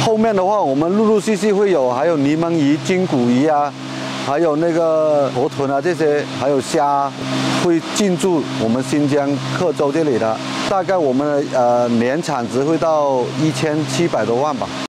后面的话，我们陆陆续续会有，还有柠檬鱼、金骨鱼啊，还有那个河豚啊这些，还有虾，会进驻我们新疆克州这里的。大概我们的年产值会到1700多万吧。